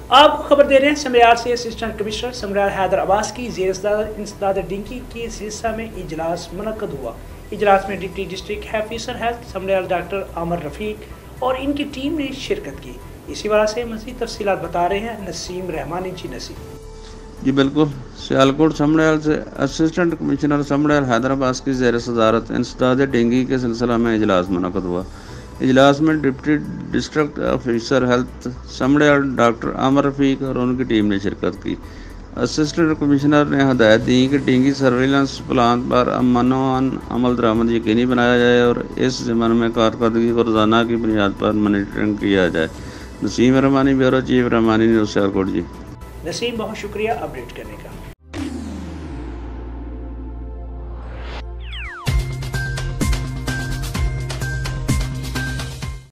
आपको खबर दे रहे हैं समयाल से। असिस्टेंट कमिश्नर समयाल हैदर अब्बास की ज़ेर इंसदाद डिंकी के सिलसिला में इजलास मुनक्कद हुआ। इजलास में deputy district officer health Sambrial doctor Aamer Rafiq और इनकी टीम ने शिरकत की। इसी वजह से मज़ीद तफसीलात बता रहे हैं नसीम रहमानी। नसीम जी बिल्कुल, सियालकोट समड़याल से असिस्टेंट कमिश्नर समड़याल हैदर अब्बास की ज़ेर सदारत इंसदाद डेंगू के सिलसिला में इजलास मुनक़द हुआ। इजलास में deputy district officer health Sambrial doctor Aamer Rafiq और उनकी टीम ने शिरकत की। असिस्टेंट कमिश्नर ने हदायत दी कि डेंगू सर्विलांस प्लान पर अमन अमल दरामद यकीनी बनाया जाए और इस ज़िम्मे में कारकर्दगी को रोज़ाना की बुनियाद पर मॉनिटरिंग किया जाए। Naseem Rehmani, bureau chief Rehmani news Sialkot. जी नसीम, बहुत शुक्रिया अपडेट करने का।